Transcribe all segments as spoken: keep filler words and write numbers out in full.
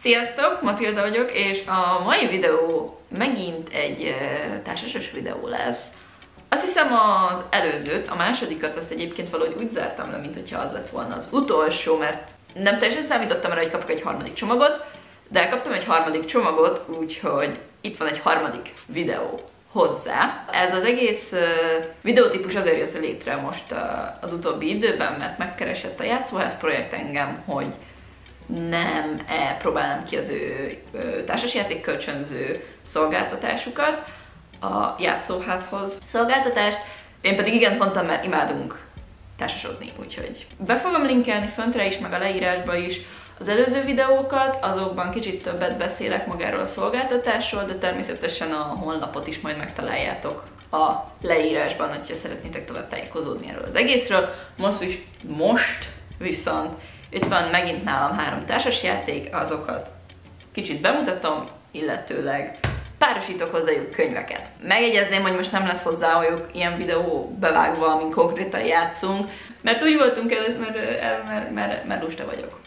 Sziasztok, Matilda vagyok, és a mai videó megint egy társasos videó lesz. Azt hiszem az előzőt, a másodikat, azt egyébként valahogy úgy zártam le, mint hogyha az lett volna az utolsó, mert nem teljesen számítottam rá, hogy kapok egy harmadik csomagot, de kaptam egy harmadik csomagot, úgyhogy itt van egy harmadik videó hozzá. Ez az egész uh, videótípus azért jött létre most uh, az utóbbi időben, mert megkeresett a Játszóház projekt engem, hogy nem -e próbálnám ki az ő uh, társasjáték kölcsönző szolgáltatásukat, a Játszóházhoz szolgáltatást. Én pedig igen mondtam, mert imádunk társasozni, úgyhogy be fogom linkelni föntre is, meg a leírásba is az előző videókat, azokban kicsit többet beszélek magáról a szolgáltatásról, de természetesen a honlapot is majd megtaláljátok a leírásban, hogyha szeretnétek tovább tájékozódni erről az egészről. Most, is, most viszont itt van megint nálam három társasjáték, azokat kicsit bemutatom, illetőleg párosítok hozzájuk könyveket. Megjegyezném, hogy most nem lesz hozzájuk ilyen videó bevágva, amin konkrétan játszunk, mert úgy voltunk előtt, mert, mert, mert, mert lusta vagyok.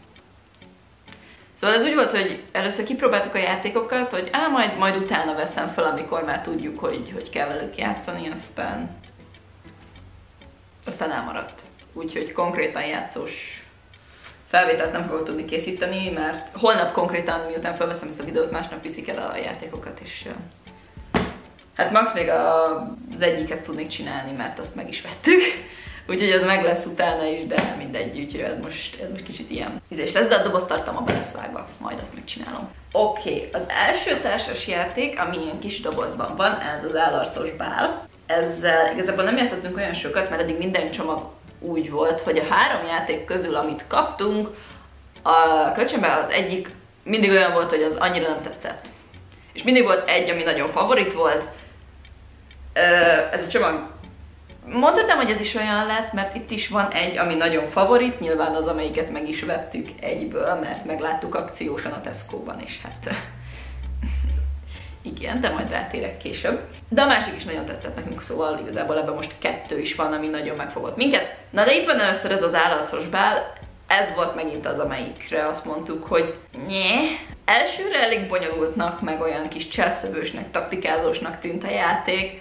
Szóval ez úgy volt, hogy először kipróbáltuk a játékokat, hogy á, majd, majd utána veszem fel, amikor már tudjuk, hogy, hogy kell velük játszani, aztán, aztán elmaradt. Úgyhogy konkrétan játszós felvételt nem fogok tudni készíteni, mert holnap konkrétan, miután felveszem ezt a videót, másnap viszik el a játékokat, és hát max még az egyiket tudnék csinálni, mert azt meg is vettük. Úgyhogy ez meg lesz utána is, de mindegy, úgyhogy ez most, ez most kicsit ilyen ízés lesz, de a doboztartalma be lesz vágva, majd azt megcsinálom. Oké, okay, az első társas játék, ami ilyen kis dobozban van, ez az állarcos bál. Ezzel igazából nem játszottunk olyan sokat, mert eddig minden csomag úgy volt, hogy a három játék közül, amit kaptunk, a kölcsönben az egyik mindig olyan volt, hogy az annyira nem tetszett. És mindig volt egy, ami nagyon favorit volt. Ez a csomag, mondhatnám, hogy ez is olyan lett, mert itt is van egy, ami nagyon favorit, nyilván az, amelyiket meg is vettük egyből, mert megláttuk akciósan a Tesco-ban, és hát igen, de majd rátérek később. De a másik is nagyon tetszett nekünk, szóval igazából ebben most kettő is van, ami nagyon megfogott minket. Na de itt van először ez az állarcos bál, ez volt megint az, amelyikre azt mondtuk, hogy nyeh. Elsőre elég bonyolultnak, meg olyan kis cselszövősnek, taktikázósnak tűnt a játék,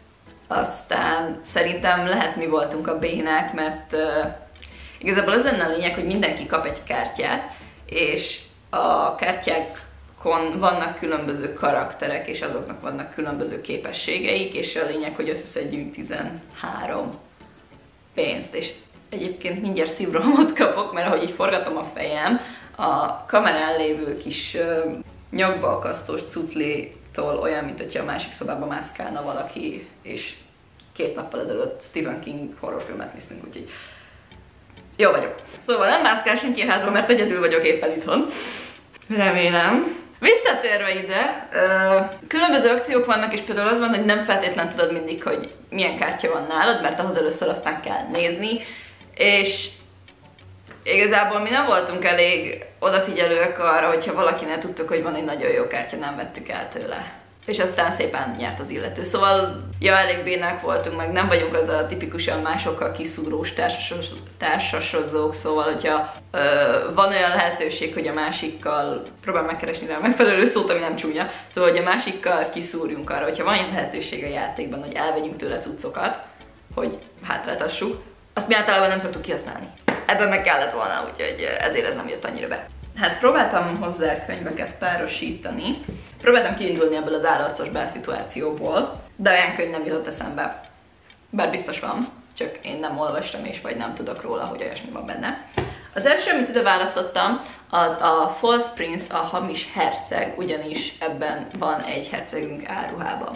aztán szerintem lehet mi voltunk a bénák, mert uh, igazából az lenne a lényeg, hogy mindenki kap egy kártyát, és a kártyákon vannak különböző karakterek, és azoknak vannak különböző képességeik, és a lényeg, hogy összeszedjünk tizenhárom pénzt, és egyébként mindjárt szívrohamot kapok, mert ahogy így forgatom a fejem, a kamerán lévő kis uh, nyakba akasztós cuclétól olyan, mint hogyha a másik szobába mászkálna valaki, és két nappal ezelőtt Stephen King horrorfilmet néztünk, úgyhogy jó vagyok. Szóval nem mászkál senki a házba, mert egyedül vagyok éppen itthon. Remélem. Visszatérve ide, különböző akciók vannak, és például az van, hogy nem feltétlen tudod mindig, hogy milyen kártya van nálad, mert ahhoz először aztán kell nézni, és igazából mi nem voltunk elég odafigyelőek arra, hogyha valakinél tudtuk, hogy van egy nagyon jó kártya, nem vettük el tőle. És aztán szépen nyert az illető. Szóval, ja, elég bénák voltunk, meg nem vagyunk az a tipikusan másokkal kiszúrós társasos, társasozók, szóval, hogyha ö, van olyan lehetőség, hogy a másikkal, próbál megkeresni rá a megfelelő szót, ami nem csúnya, szóval, hogy a másikkal kiszúrjunk arra, hogyha van olyan lehetőség a játékban, hogy elvegyünk tőle cuccokat, hogy hátráltassuk, azt mi általában nem szoktuk kihasználni. Ebben meg kellett volna, úgyhogy ezért ez nem jött annyira be. Hát próbáltam hozzá könyveket párosítani. Próbáltam kiindulni ebből az állarcos bál szituációból, de olyan könyv nem jutott eszembe. Bár biztos van, csak én nem olvastam és vagy nem tudok róla, hogy olyasmi van benne. Az első, amit ide választottam, az a False Prince, a hamis herceg, ugyanis ebben van egy hercegünk álruhában.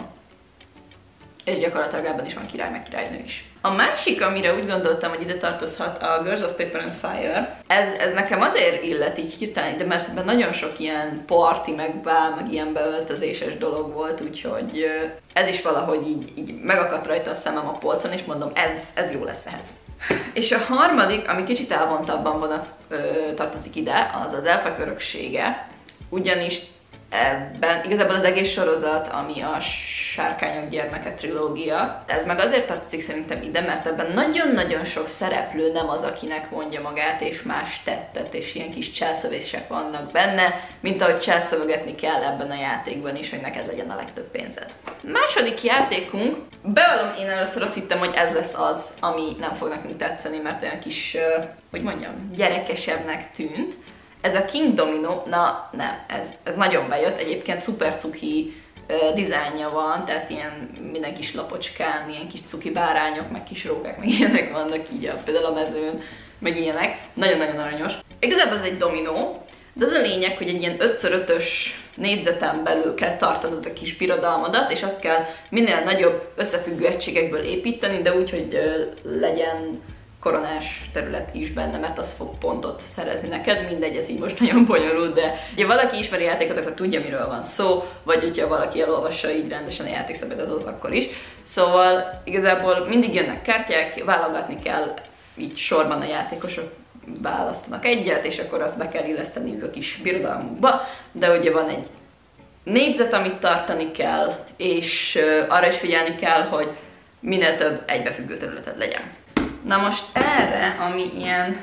És gyakorlatilag ebben is van király, meg királynő is. A másik, amire úgy gondoltam, hogy ide tartozhat, a Girls of Paper and Fire. Ez, ez nekem azért illet így hirtelen, de mert ebben nagyon sok ilyen party, meg bál, meg ilyen beöltözéses dolog volt, úgyhogy ez is valahogy így, így megakadt rajta a szemem a polcon, és mondom, ez, ez jó lesz ehhez. És a harmadik, ami kicsit elvontabban vonat, ö, tartozik ide, az az elfek öröksége, ugyanis ebben igazából az egész sorozat, ami a Sárkányok gyermeke trilógia, ez meg azért tartozik szerintem ide, mert ebben nagyon-nagyon sok szereplő nem az, akinek mondja magát, és más tettet, és ilyen kis cselszövések vannak benne, mint ahogy cselszövegetni kell ebben a játékban is, hogy neked legyen a legtöbb pénzed. Második játékunk, bevallom, én először azt hittem, hogy ez lesz az, ami nem fog nekünk tetszeni, mert olyan kis, hogy mondjam, gyerekesebbnek tűnt. Ez a King Domino, na nem, ez, ez nagyon bejött, egyébként szuper cuki uh, dizájnja van, tehát ilyen minden kis lapocskán, ilyen kis cuki bárányok, meg kis rókák, meg ilyenek vannak így a, például a mezőn, meg ilyenek, nagyon-nagyon aranyos. Igazából ez egy dominó, de az a lényeg, hogy egy ilyen öt szor ötös négyzeten belül kell tartanod a kis birodalmadat, és azt kell minél nagyobb összefüggő egységekből építeni, de úgy, hogy uh, legyen koronás terület is benne, mert az fog pontot szerezni neked, mindegy, ez így most nagyon bonyolult, de ha valaki ismeri játékot, akkor tudja, miről van szó, vagy hogyha valaki elolvassa így rendesen a játékszabályozatot, akkor is. Szóval igazából mindig jönnek kártyák, válogatni kell így sorban a játékosok, választanak egyet, és akkor azt be kell illeszteniük a kis birodalmukba, de ugye van egy négyzet, amit tartani kell, és arra is figyelni kell, hogy minél több egybefüggő területed legyen. Na most erre, ami ilyen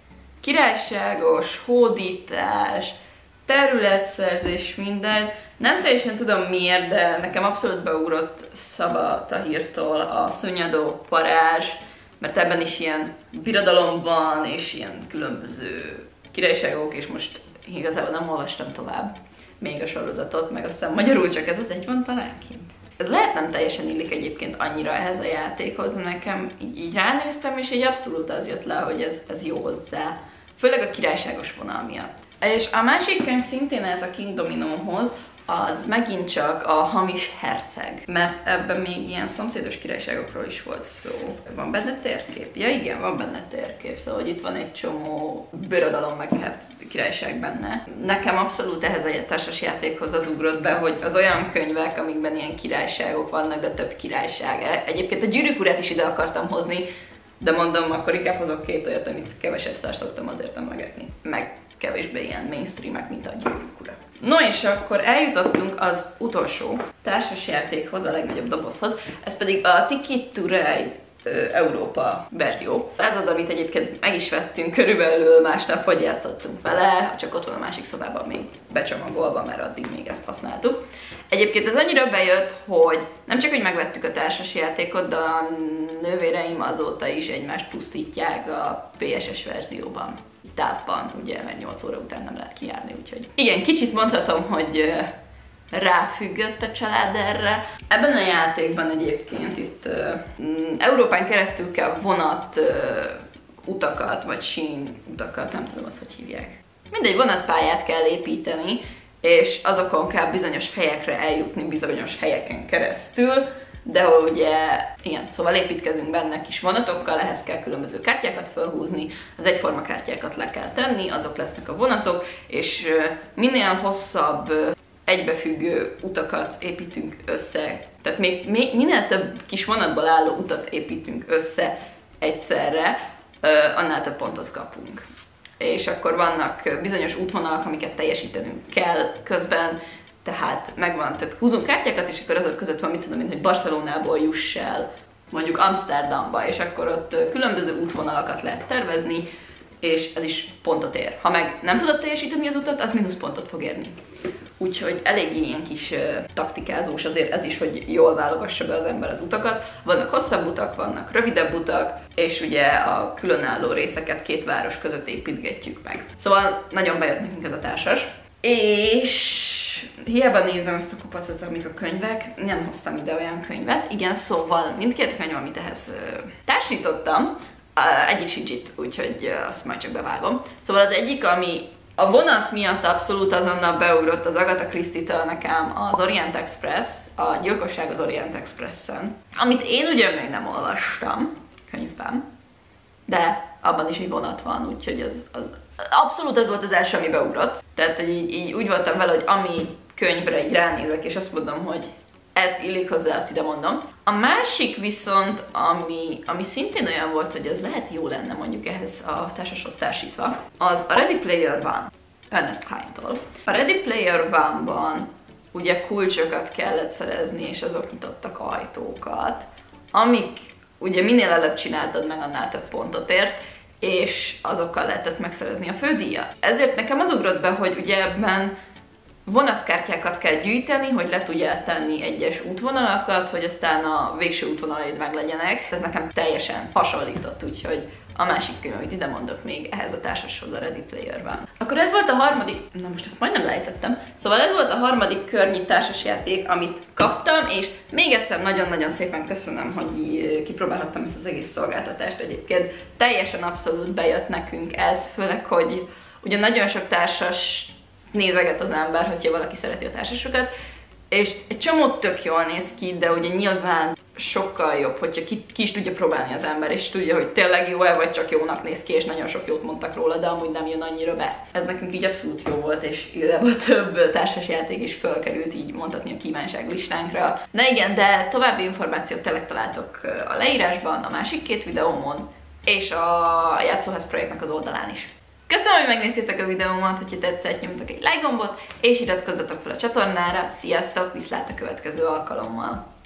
királyságos, hódítás, területszerzés, minden, nem teljesen tudom miért, de nekem abszolút beugrott Szaba Tahirtól a Szunnyadó parázs, mert ebben is ilyen birodalom van, és ilyen különböző királyságok, és most igazából nem olvastam tovább még a sorozatot, meg azt hiszem magyarul csak ez az egy van talán kint. Ez lehet nem teljesen illik egyébként annyira ehhez a játékhoz, nekem így, így ránéztem, és így abszolút az jött le, hogy ez, ez jó hozzá. Főleg a királyságos vonal miatt. És a másik könyv szintén ez a King Dominohoz, az megint csak a Hamis herceg, mert ebben még ilyen szomszédos királyságokról is volt szó. Van benne térkép? Ja igen, van benne térkép, szóval hogy itt van egy csomó birodalom meg hát királyság benne. Nekem abszolút ehhez a társas játékhoz az ugrott be, hogy az olyan könyvek, amikben ilyen királyságok vannak, de több királyság. Egyébként a Gyűrűk urát is ide akartam hozni, de mondom, akkor inkább hozok két olyat, amit kevesebb szár szoktam azért emlegetni. Meg kevésbé ilyen mainstreamek, mint a Gyűrűk ura. No és akkor eljutottunk az utolsó társasjátékhoz, a legnagyobb dobozhoz, ez pedig a Ticket to Ride Európa verzió. Ez az, amit egyébként meg is vettünk körülbelül másnap, hogy játszottunk vele, csak ott van a másik szobában még becsomagolva, mert addig még ezt használtuk. Egyébként ez annyira bejött, hogy nem csak, hogy megvettük a társasjátékot, de a nővéreim azóta is egymást pusztítják a pé es es verzióban. Távban, ugye, mert nyolc óra után nem lehet kijárni, úgyhogy igen, kicsit mondhatom, hogy ráfüggött a család erre. Ebben a játékban egyébként itt uh, Európán keresztül kell vonat uh, utakat, vagy sín utakat, nem tudom azt, hogy hívják. Mindegy, vonatpályát kell építeni, és azokon kell bizonyos helyekre eljutni bizonyos helyeken keresztül, de ugye, igen, szóval építkezünk benne kis vonatokkal, ehhez kell különböző kártyákat felhúzni, az egyforma kártyákat le kell tenni, azok lesznek a vonatok, és minél hosszabb egybefüggő utakat építünk össze, tehát még, még minél több kis vonatból álló utat építünk össze egyszerre, annál több pontot kapunk. És akkor vannak bizonyos útvonalak, amiket teljesítenünk kell közben, tehát megvan, tehát húzunk kártyákat, és akkor azok között van, mit tudom én, hogy Barcelonából juss el mondjuk Amsterdamba, és akkor ott különböző útvonalakat lehet tervezni, és ez is pontot ér. Ha meg nem tudod teljesíteni az utat, az mínusz pontot fog érni. Úgyhogy eléggé ilyen kis uh, taktikázós azért ez is, hogy jól válogassa be az ember az utakat. Vannak hosszabb utak, vannak rövidebb utak, és ugye a különálló részeket két város között építgetjük meg. Szóval nagyon bejött nekünk ez a társas. És hiába nézem ezt a kupacot, amik a könyvek, nem hoztam ide olyan könyvet. Igen, szóval mindkét könyv, amit ehhez uh, társítottam, uh, egyik sincs itt, úgyhogy uh, azt majd csak bevágom. Szóval az egyik, ami a vonat miatt abszolút azonnal beugrott az Agatha Christie-től nekem, az Orient Express, a Gyilkosság az Orient Expressen, amit én ugye még nem olvastam könyvben, de abban is egy vonat van, úgyhogy az, az abszolút az volt az első, ami beugrott. Tehát így, így úgy voltam vele, hogy ami könyvre így ránézek, és azt mondom, hogy ez illik hozzá, azt ide mondom. A másik viszont, ami, ami szintén olyan volt, hogy ez lehet jó lenne mondjuk ehhez a társashoz társítva, az a Ready Player One. Ernest Cline-tól. A Ready Player One-ban ugye kulcsokat kellett szerezni, és azok nyitottak ajtókat, amik ugye minél előbb csináltad meg, annál több pontot ért, és azokkal lehetett megszerezni a fődíjat. Ezért nekem az ugrott be, hogy ugye ebben vonatkártyákat kell gyűjteni, hogy le tudjál tenni egyes útvonalakat, hogy aztán a végső útvonalaid meg legyenek. Ez nekem teljesen hasonlított, úgyhogy a másik könyv, amit ide mondok még ehhez a társashoz, a Ready Player One. Akkor ez volt a harmadik, na most ezt majdnem lejtettem, szóval ez volt a harmadik környi társasjáték, amit kaptam, és még egyszer nagyon-nagyon szépen köszönöm, hogy kipróbálhattam ezt az egész szolgáltatást. Egyébként teljesen abszolút bejött nekünk ez, főleg, hogy ugye nagyon sok társas nézeget az ember, hogyha valaki szereti a társasokat, és egy csomó tök jól néz ki, de ugye nyilván sokkal jobb, hogyha ki, ki is tudja próbálni az ember, és tudja, hogy tényleg jó-e, vagy csak jónak néz ki, és nagyon sok jót mondtak róla, de amúgy nem jön annyira be. Ez nekünk így abszolút jó volt, és igazából több társasjáték is felkerült, így mondhatni, a kívánság listánkra. Na igen, de további információt tényleg találtok a leírásban, a másik két videómon, és a Játszóház projektnek az oldalán is. Köszönöm, hogy megnéztétek a videómat, hogyha tetszett, nyomjatok egy like gombot, és iratkozzatok fel a csatornára. Sziasztok, viszlát a következő alkalommal!